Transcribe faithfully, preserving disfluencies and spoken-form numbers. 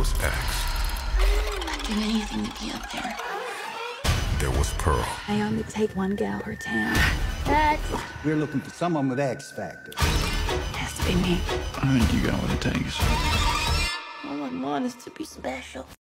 was X. I'd do anything to be up there. There was Pearl. I only take one gal per town. X! We're looking for someone with X Factor. Has to be me. I think you got what it takes. All I want is to be special.